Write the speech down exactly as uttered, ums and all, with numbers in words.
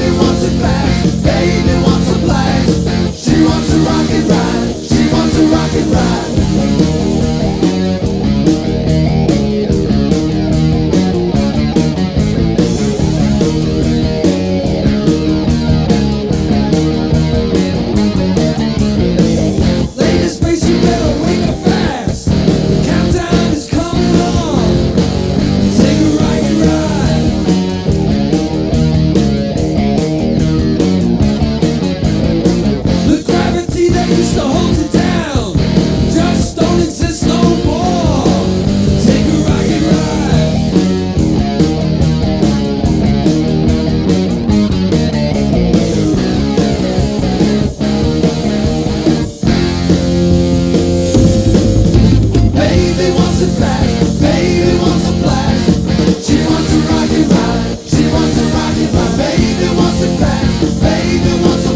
wants it fast, baby wants a blast. She wants to rock and ride, she wants to rock and ride. Latest space, you better wake up fast. The countdown is coming on. Take a rock and ride. The gravity that used to hold you down just don't exist no more. Take a rock and ride. Baby wants it fast, baby wants a blast. She wants to rock and ride, she wants to rock and ride. Baby wants it fast, baby wants